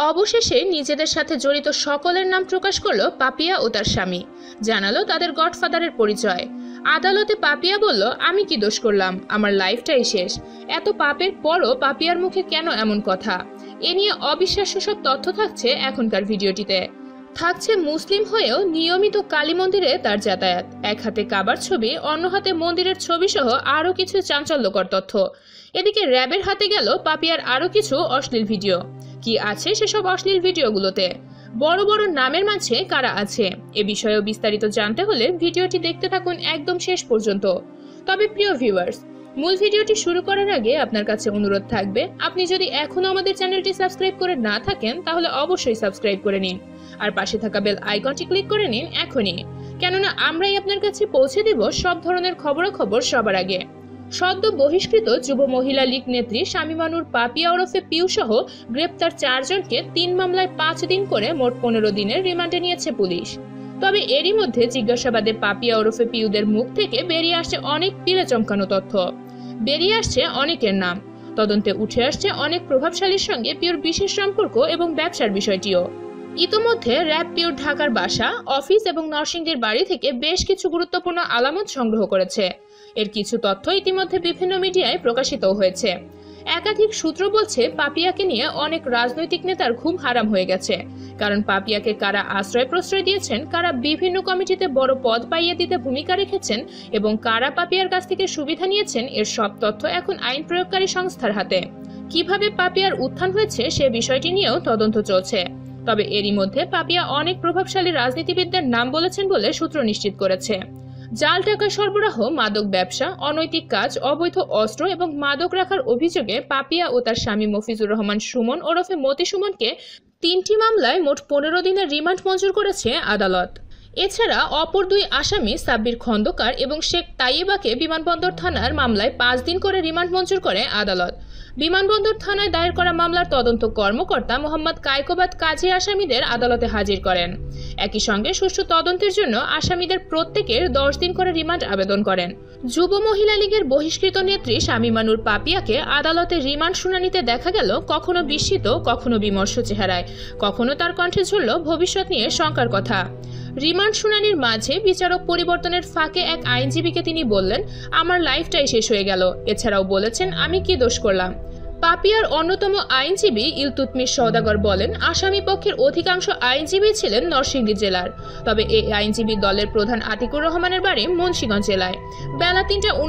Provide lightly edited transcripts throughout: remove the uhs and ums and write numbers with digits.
অবশেষে নিজেদের সাথে জড়িত সকলের নাম প্রকাশ করলো পাপিয়া ও তার স্বামী, জানালো তাদের গডফাদারের পরিচয়। আদালতে পাপিয়া বলল, আমি কি দোষ করলাম, আমার লাইফটাই শেষ। এত পাপের পরও পাপিয়ার মুখে কেন এমন কথা? এ নিয়ে অবিশ্বাস্য সব তথ্য থাকছে এখনকার ভিডিওটিতে। থাকছে মুসলিম হয়েও নিয়মিত কালী মন্দিরে তার যাতায়াত, এক হাতে কাবার ছবি, অন্য হাতে মন্দিরের ছবি সহ আরো কিছু চাঞ্চল্যকর তথ্য। এদিকে র্যাবের হাতে গেল পাপিয়ার আরো কিছু অশ্লীল ভিডিও। কি আছে সেসব অশ্লীল ভিডিওগুলোতে? বড় বড় নামের মাঝে কারা আছে? এ বিষয়েও বিস্তারিত জানতে হলে ভিডিওটি দেখতে থাকুন একদম শেষ পর্যন্ত। তবে প্রিয় ভিউয়ার্স, মূল ভিডিওটি শুরু করার আগে আপনার কাছে অনুরোধ থাকবে, আপনি যদি এখনো আমাদের চ্যানেলটি সাবস্ক্রাইব করে না থাকেন তাহলে অবশ্যই সাবস্ক্রাইব করে নিন, আর পাশে থাকা বেল আইকনটি ক্লিক করে নিন এখনই, কেননা আমরাই আপনার কাছে পৌঁছে দিব সব ধরনের খবরাখবর সবার আগে। সদ্য বহিষ্কৃত যুব মহিলা লীগ নেত্রী শামীমানুর পাপিয়া ওরফে পিউ সহ গ্রেপ্তার 4 জনকে 3 মামলায় 5 দিন করে মোট 15 দিনের রিমান্ডে নিয়েছে পুলিশ। তবে এরই মধ্যে জিজ্ঞাসাবাদে পাপিয়া ওরফে পিউদের মুখ থেকে বেরিয়ে আসছে অনেক পিলে চমকানো তথ্য। বেরিয়ে আসছে অনেকের নাম, তদন্তে উঠে আসছে অনেক প্রভাবশালীর সঙ্গে পিউর বিশেষ সম্পর্ক এবং ব্যবসার বিষয়টিও। ইতোমধ্যে র্যাব পিউর ঢাকার বাসা, অফিস এবং নরসিংদীর বাড়ি থেকে বেশ কিছু গুরুত্বপূর্ণ আলামত সংগ্রহ করেছে। এর কিছু তথ্য ইতিমধ্যে বিভিন্ন মিডিয়ায় প্রকাশিত হয়েছে। একাধিক সূত্র বলছে পাপিয়াকে নিয়ে অনেক রাজনৈতিক নেতার ঘুম হারাম হয়ে গেছে, কারণ পাপিয়াকে কারা আশ্রয় প্রশ্রয় দিয়েছেন, কারা বিভিন্ন কমিটিতে বড় পদ পাইয়ে দিতে ভূমিকা রেখেছেন এবং কারা পাপিয়ার কাছ থেকে সুবিধা নিয়েছেন, এর সব তথ্য এখন আইন প্রয়োগকারী সংস্থার হাতে। কিভাবে পাপিয়ার উত্থান হয়েছে সে বিষয়টি নিয়েও তদন্ত চলছে। তবে এরই মধ্যে পাপিয়া অনেক প্রভাবশালী রাজনীতিবিদদের নাম বলেছেন বলে সূত্র নিশ্চিত করেছে। জাল টাকা সরবরাহ, মাদক ব্যবসা, অনৈতিক কাজ, অবৈধ অস্ত্র এবং মাদক রাখার অভিযোগে পাপিয়া ও তার স্বামী মফিজুর রহমান সুমন ওরফে মতি সুমনকে 3টি মামলায় মোট 15 দিনের রিমান্ড মঞ্জুর করেছে আদালত। এছাড়া অপর 2 আসামি সাব্বির খন্দকার এবং শেখ তাইয়েবাকে বিমানবন্দর থানার মামলায় 5 দিন করে রিমান্ড মঞ্জুর করে আদালত। বিমানবন্দর থানায় দায়ের করা মামলার তদন্ত কর্মকর্তা মোহাম্মদ কায়কোবাদ কাজী আসামিদের আদালতে হাজির করেন। একই সঙ্গে সুষ্ঠু তদন্তের জন্য আসামিদের প্রত্যেকের 10 দিন করে রিমান্ড আবেদন করেন। যুব মহিলা লীগের বহিষ্কৃত নেত্রী শামীমানুর পাপিয়াকে আদালতে রিমান্ড শুনানিতে দেখা গেল কখনো বিস্মিত, কখনো বিমর্ষ চেহারায়, কখনো তার কণ্ঠে ঝরল ভবিষ্যৎ নিয়ে শঙ্কার কথা। রিমান্ড শুনানির মাঝে বিচারক পরিবর্তনের ফাঁকে এক আইনজীবীকে তিনি বললেন, আমার লাইফটাই শেষ হয়ে গেল। এছাড়াও বলেছেন, আমি কি দোষ করলাম? পাপিয়ার অন্যতম আইনজীবী ইলতুৎমিশ সওদাগর বলেন, আসামি পক্ষের অধিকাংশ আইনজীবী ছিলেন নরসিংদী জেলার। তবে এই আইনজীবী দলের প্রধান আতিকুর রহমানের বাড়ি মুন্সিগঞ্জ জেলায়। বেলা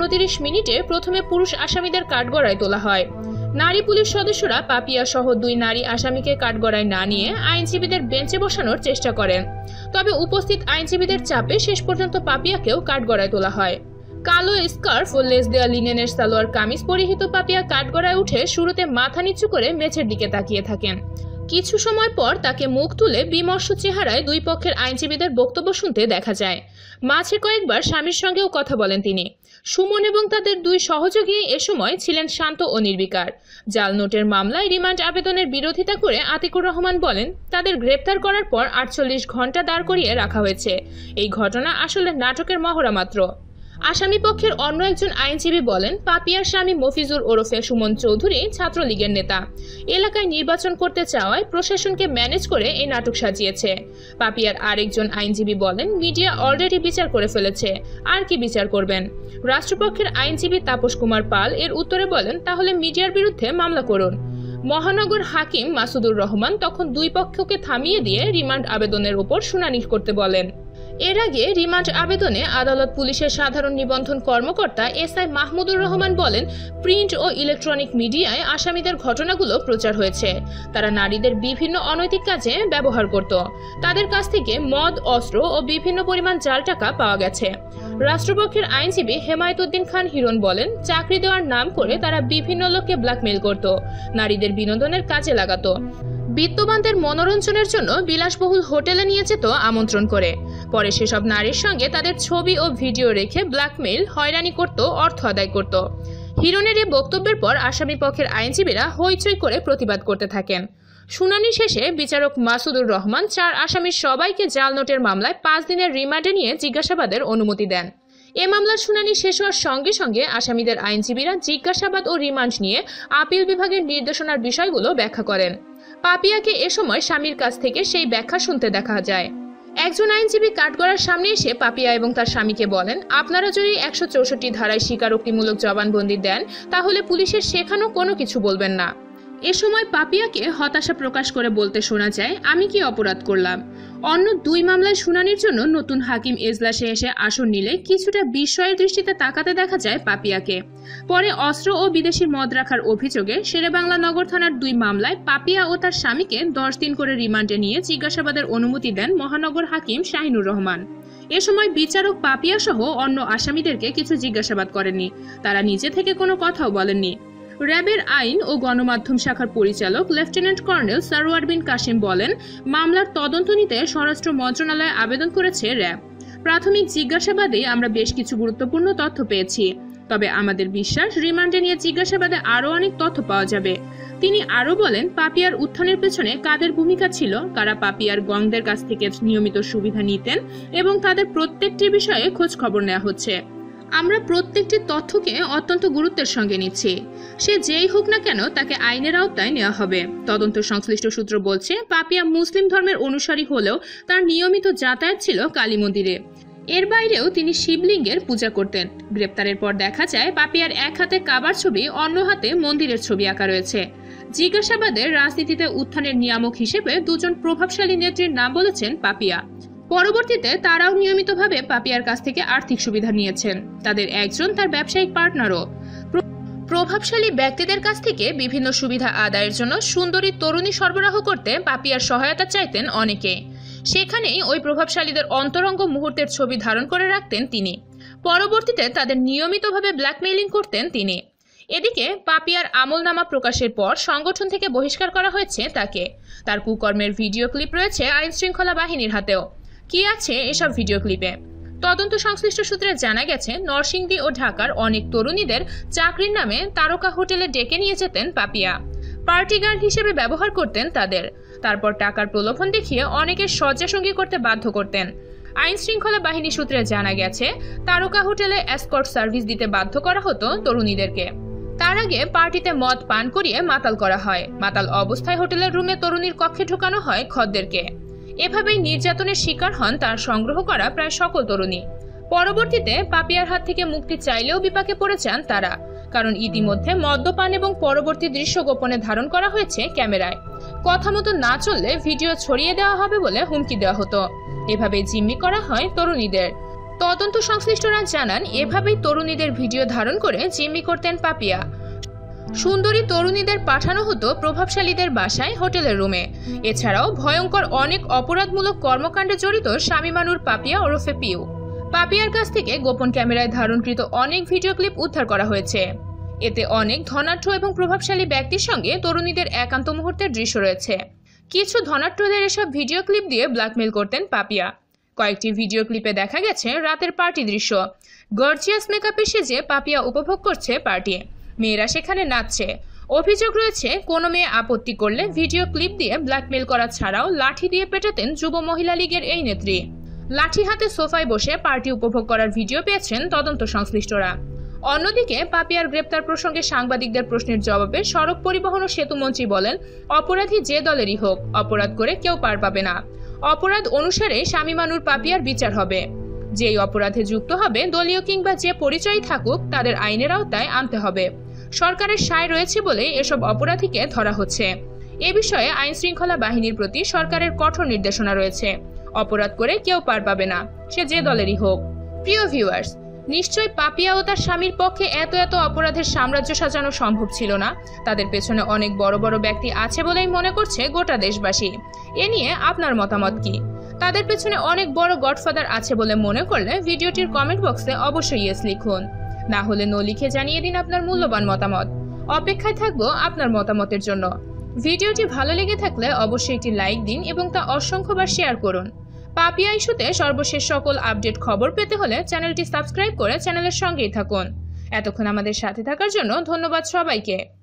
3:29 প্রথমে পুরুষ আসামিদের কাঠগড়ায় তোলা হয়। নারী পুলিশ সদস্যরা পাপিয়া সহ 2 নারী আসামিকে কাঠগড়ায় না নিয়ে আইনজীবীদের বেঞ্চে বসানোর চেষ্টা করেন। তবে উপস্থিত আইনজীবীদের চাপে শেষ পর্যন্ত পাপিয়াকেও কাঠগড়ায় তোলা হয়। কালো স্কার্ফ ও লেস দেওয়া লিনেনের সালোয়ার কামিজ পরিহিত পাপিয়া কাঠগড়ায় উঠে শুরুতে মাথা নিচু করে মেঝের দিকে তাকিয়ে থাকেন। কিছু সময় পর তাকে মুখ তুলে বিমর্ষ চেহারায় 2 পক্ষের আইনজীবীদের বক্তব্য শুনতে দেখা যায়। মাঝে কয়েকবার স্বামীর সঙ্গেও কথা বলেন তিনি। সুমন এবং তাদের 2 সহযোগী এ সময় ছিলেন শান্ত ও নির্বিকার। জাল নোটের মামলায় রিমান্ড আবেদনের বিরোধিতা করে আতিকুর রহমান বলেন, তাদের গ্রেপ্তার করার পর 48 ঘন্টা দাঁড় করিয়ে রাখা হয়েছে। এই ঘটনা আসলে নাটকের মহড়া মাত্র। আসামি পক্ষের অন্য একজন আইনজীবী বলেন, পাপিয়ার স্বামী মফিজুর ওরফে সুমন চৌধুরী ছাত্রলীগের নেতা। এলাকায় নির্বাচন করতে চাওয়ায় প্রশাসনকে ম্যানেজ করে এই নাটক সাজিয়েছে। পাপিয়ার আরেকজন আইনজীবী বলেন, মিডিয়া অলরেডি বিচার করে ফেলেছে, আর কি বিচার করবেন? রাষ্ট্রপক্ষের আইনজীবী তাপস কুমার পাল এর উত্তরে বলেন, তাহলে মিডিয়ার বিরুদ্ধে মামলা করুন। মহানগর হাকিম মাসুদুর রহমান তখন 2 পক্ষকে থামিয়ে দিয়ে রিমান্ড আবেদনের উপর শুনানি করতে বলেন। এর আগে রিমান্ড আবেদনে আদালত পুলিশের সাধারণ নিবন্ধন কর্মকর্তা এসআই মাহমুদুর রহমান বলেন, প্রিন্ট ও ইলেকট্রনিক মিডিয়ায় আসামিদের ঘটনাগুলো প্রচার হয়েছে। তারা নারীদের বিভিন্ন অনৈতিক কাজে ব্যবহার করত। তাদের কাছ থেকে মদ, অস্ত্র ও বিভিন্ন পরিমাণ জাল টাকা পাওয়া গেছে। রাষ্ট্রপক্ষের আইনজীবী হেমায়েতুদ্দিন খান হিরণ বলেন, চাকরি দেওয়ার নাম করে তারা বিভিন্ন লোককে ব্ল্যাকমেইল করত, নারীদের বিনোদনের কাজে লাগাত। বিত্তবানদের মনোরঞ্জনের জন্য বিলাসবহুল হোটেলে নিয়ে যেত আমন্ত্রণ করে। পরে সেসব নারীর সঙ্গে তাদের ছবি ও ভিডিও রেখে ব্ল্যাকমেইল, হয়রানি করত, অর্থ আদায় করত। হিরণের এই বক্তব্যের পর আসামি পক্ষের আইনজীবীরা হইচই করে প্রতিবাদ করতে থাকেন। শুনানি শেষে বিচারক মাসুদুর রহমান 4 আসামির সবাইকে জাল নোটের মামলায় 5 দিনের রিমান্ডে নিয়ে জিজ্ঞাসাবাদের অনুমতি দেন। এ মামলার শুনানি শেষ হওয়ার সঙ্গে সঙ্গে আসামিদের আইনজীবীরা জিজ্ঞাসাবাদ ও রিমান্ড নিয়ে আপিল বিভাগের নির্দেশনার বিষয়গুলো ব্যাখ্যা করেন। পাপিয়াকে এ সময় স্বামীর কাছ থেকে সেই ব্যাখ্যা শুনতে দেখা যায়। একজন আইনজীবী কাঠগড়ার সামনে এসে পাপিয়া এবং তার স্বামীকে বলেন, আপনারা যদি ১৬৪ ধারায় স্বীকারোক্তিমূলক জবানবন্দি দেন তাহলে পুলিশের শেখানো কোনো কিছু বলবেন না। এ সময় পাপিয়াকে হতাশা প্রকাশ করে বলতে শোনা যায়, আমি কি অপরাধ করলাম? অন্য ২ মামলায় শুনানির জন্য নতুন হাকিম এজলাসে এসে আসন নিলে কিছুটা বিস্ময়ের দৃষ্টিতে তাকাতে দেখা যায় পাপিয়াকে। পরে অস্ত্র ও বিদেশি মদ রাখার অভিযোগে শেরেবাংলা নগর থানার ২ মামলায় পাপিয়া ও তার স্বামীকে ১০ দিন করে রিমান্ডে নিয়ে জিজ্ঞাসাবাদের অনুমতি দেন মহানগর হাকিম শাহিনুর রহমান। এ সময় বিচারক পাপিয়া সহ অন্য আসামিদেরকে কিছু জিজ্ঞাসাবাদ করেননি, তারা নিজে থেকে কোনো কথাও বলেননি। র্যাবের আইন ও গণমাধ্যম শাখার পরিচালক লেফটেন্যান্ট কর্নেল সারওয়ার বিন কাসিম বলেন, মামলার তদন্ত নিতে স্বরাষ্ট্র মন্ত্রণালয়ে আবেদন করেছে র্যাব। প্রাথমিক জিজ্ঞাসাবাদে আমরা বেশ কিছু গুরুত্বপূর্ণ তথ্য পেয়েছি, তবে আমাদের বিশ্বাস রিমান্ডে নিয়ে জিজ্ঞাসাবাদে আরও অনেক তথ্য পাওয়া যাবে। তিনি আরও বলেন, পাপিয়ার উত্থানের পেছনে কাদের ভূমিকা ছিল, কারা পাপিয়ার গংদের কাছ থেকে নিয়মিত সুবিধা নিতেন এবং তাদের প্রত্যেকটি বিষয়ে খোঁজ খবর নেওয়া হচ্ছে। আমরা প্রত্যেকটি তথ্যকে অত্যন্ত গুরুত্বের সঙ্গে নিচ্ছি। সে যেই হোক না কেন তাকে আইনের আওতায় নেওয়া হবে। তদন্ত সংশ্লিষ্ট সূত্র বলছে, পাপিয়া মুসলিম ধর্মের অনুসারী হলেও তার নিয়মিত যাতায়াত ছিল কালী মন্দিরে। এর বাইরেও তিনি শিবলিঙ্গের পূজা করতেন। গ্রেপ্তারের পর দেখা যায় পাপিয়ার এক হাতে কাবার ছবি, অন্য হাতে মন্দিরের ছবি আঁকা রয়েছে। জিজ্ঞাসাবাদে রাজনীতিতে উত্থানের নিয়ামক হিসেবে ২জন প্রভাবশালী নেত্রীর নাম বলেছেন পাপিয়া। পরবর্তীতে তারাও নিয়মিতভাবে পাপিয়ার কাছ থেকে আর্থিক সুবিধা নিয়েছেন। তাদের একজন তার ব্যবসায়িক পার্টনারও। প্রভাবশালী ব্যক্তিদের কাছ থেকে বিভিন্ন সুবিধা আদায়ের জন্য সুন্দরী তরুণী সরবরাহ করতে পাপিয়ার সহায়তা চাইতেন অনেকে। সেখানেই ওই প্রভাবশালীদের অন্তরঙ্গ মুহূর্তের ছবি ধারণ করে রাখতেন তিনি। পরবর্তীতে তাদের নিয়মিতভাবে ব্ল্যাকমেইলিং করতেন তিনি। এদিকে পাপিয়ার আমলনামা প্রকাশের পর সংগঠন থেকে বহিষ্কার করা হয়েছে তাকে। তার কুকর্মের ভিডিও ক্লিপ রয়েছে আইন শৃঙ্খলা বাহিনীর হাতেও। কি আছে এসব ভিডিও ক্লিপে? তদন্ত সংশ্লিষ্ট সূত্রে জানা গেছে, নরসিংদী ও ঢাকার অনেক তরুণীদের চাকরির নামে তারকা হোটেলে ডেকে নিয়ে যেতেন পাপিয়া। পার্টি গার্ল হিসেবে ব্যবহার করতেন তাদের। তারপর টাকার প্রলোভন দেখিয়ে অনেকের শয্যাসঙ্গী করতে বাধ্য করতেন। আইন শৃঙ্খলা বাহিনী সূত্রে জানা গেছে, তারকা হোটেলে এসকর্ট সার্ভিস দিতে বাধ্য করা হতো তরুণীদেরকে। তার আগে পার্টিতে মদ পান করিয়ে মাতাল করা হয়। মাতাল অবস্থায় হোটেলের রুমে তরুণীর কক্ষে ঢোকানো হয় খদ্দেরকে। এভাবেই নির্যাতনের শিকার হন তার সংগ্রহ করা প্রায় সকল তরুণী। পরবর্তীতে পাপিয়ার হাত থেকে মুক্তি চাইলেও বিপাকে পড়ে যান তারা, কারণ ইতিমধ্যে মদ্যপান এবং পরবর্তী দৃশ্য গোপনে ধারণ করা হয়েছে ক্যামেরায়। কথা মতো না চললে ভিডিও ছড়িয়ে দেওয়া হবে বলে হুমকি দেওয়া হতো। এভাবেই জিম্মি করা হয় তরুণীদের। তদন্ত সংশ্লিষ্টরা জানান, এভাবেই তরুণীদের ভিডিও ধারণ করে জিম্মি করতেন পাপিয়া। সুন্দরী তরুণীদের পাঠানো হতো প্রভাবশালীদের বাসায়, হোটেলের রুমে। এছাড়াও ভয়ঙ্কর অনেক অপরাধমূলক কর্মকাণ্ডে জড়িত শামিমানুর পাপিয়া ওরফে পিউ। পাপিয়ার কাছ থেকে গোপন ক্যামেরায় ধারণকৃত অনেক ভিডিও ক্লিপ উদ্ধার করা হয়েছে। এতে অনেক ধনাঢ্য এবং প্রভাবশালী ব্যক্তির সঙ্গে তরুণীদের একান্ত মুহূর্তের দৃশ্য রয়েছে। কিছু ধনাঢ্যদের এসব ভিডিও ক্লিপ দিয়ে ব্ল্যাকমেইল করতেন পাপিয়া। কয়েকটি ভিডিও ক্লিপে দেখা গেছে রাতের পার্টি দৃশ্য। গর্জিয়াস মেকআপে সেজে পাপিয়া উপভোগ করছে পার্টি। মেয়েরা সেখানে নাচছে। অভিযোগ রয়েছে, কোনো মেয়ে আপত্তি করলে ভিডিও ক্লিপ দিয়ে ব্ল্যাকমেইল করা ছাড়াও লাঠি দিয়ে পেটাতেন যুব মহিলা লীগের এই নেত্রী। লাঠি হাতে সোফায় বসে পার্টি উপভোগ করার ভিডিও পেয়েছেন তদন্ত সংশ্লিষ্টরা। অন্যদিকে পাপিয়ার গ্রেপ্তার প্রসঙ্গে সাংবাদিকদের প্রশ্নের জবাবে সড়ক পরিবহন ও সেতুমন্ত্রী বলেন, অপরাধী যে দলেরই হোক, অপরাধ করে কেউ পার পাবে না। অপরাধ অনুসারে শামিমানুর পাপিয়ার বিচার হবে। যেই অপরাধে যুক্ত হবে, দলীয় কিংবা যে পরিচয়ই থাকুক, তাদের আইনের আওতায় আনতে হবে। সরকারের সায় রয়েছে বলে এসব অপরাধীকে ধরা হচ্ছে। এ বিষয়ে আইন শৃঙ্খলা বাহিনীর প্রতি সরকারের কঠোর নির্দেশনা রয়েছে। অপরাধ করে কেউ পার পাবে না, সে যে দলেরই হোক। প্রিয় ভিউয়ার্স, নিশ্চয় পাপিয়া ও তার স্বামীর পক্ষে এত অপরাধের সাম্রাজ্য সাজানো সম্ভব ছিল না। তাদের পেছনে অনেক বড় বড় ব্যক্তি আছে বলেই মনে করছে গোটা দেশবাসী। এ নিয়ে আপনার মতামত কি? তাদের পেছনে অনেক বড় গডফাদার আছে বলে মনে করলে ভিডিওটির কমেন্ট বক্সে অবশ্যই ইয়েস লিখুন। না হলে নো লিখে জানিয়ে দিন আপনার মূল্যবান মতামত। অপেক্ষায় থাকবো আপনার মতামতের জন্য। ভিডিওটি ভালো লেগে থাকলে অবশ্যই একটি লাইক দিন এবং তা অসংখ্যবার শেয়ার করুন। পাপিয়া ইস্যুতে সর্বশেষ সকল আপডেট খবর পেতে হলে চ্যানেলটি সাবস্ক্রাইব করে চ্যানেলের সঙ্গেই থাকুন। এতক্ষণ আমাদের সাথে থাকার জন্য ধন্যবাদ সবাইকে।